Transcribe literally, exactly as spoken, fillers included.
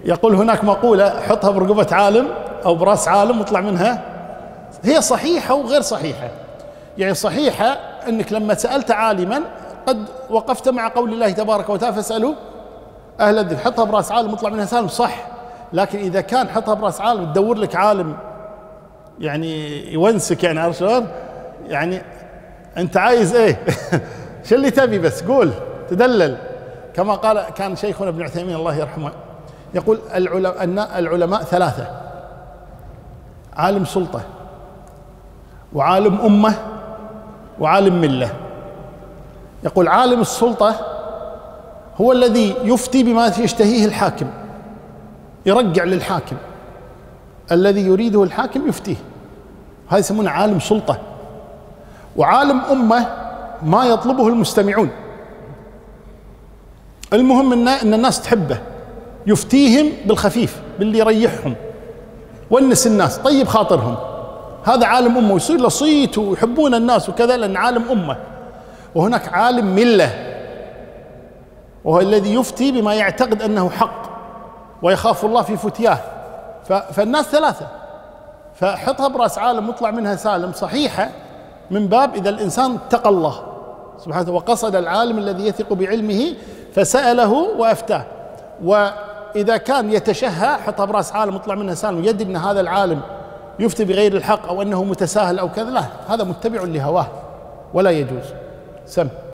يقول هناك مقولة حطها برقبة عالم أو برأس عالم واطلع منها. هي صحيحة وغير صحيحة. يعني صحيحة أنك لما سألت عالما قد وقفت مع قول الله تبارك وتعالى فاسألوا أهل الذكر، حطها برأس عالم واطلع منها سالم، صح. لكن إذا كان حطها برأس عالم تدور لك عالم يعني يونسك، يعني عارف شلون؟ يعني أنت عايز إيه؟ شو اللي تبي بس قول، تدلل. كما قال كان شيخنا ابن عثيمين الله يرحمه يقول العلماء, العلماء ثلاثة: عالم سلطة، وعالم أمة، وعالم ملة. يقول عالم السلطة هو الذي يفتي بما يشتهيه الحاكم، يرجع للحاكم الذي يريده الحاكم يفتيه، هذا يسمونه عالم سلطة. وعالم أمة ما يطلبه المستمعون، المهم ان الناس تحبه، يفتيهم بالخفيف باللي يريحهم ونس الناس طيب خاطرهم، هذا عالم أمة ويصير له صيت ويحبون الناس وكذا لأن عالم أمة. وهناك عالم ملة وهو الذي يفتي بما يعتقد أنه حق ويخاف الله في فتياه. فالناس ثلاثة، فحطها برأس عالم واطلع منها سالم صحيحة من باب إذا الإنسان اتقى الله سبحانه وقصد العالم الذي يثق بعلمه فسأله وأفتاه. وإذا كان يتشهى حطها برأس عالم واطلع منها سالم، يدري أن هذا العالم يفتي بغير الحق أو أنه متساهل أو كذا، لا، هذا متبع لهواه ولا يجوز. سم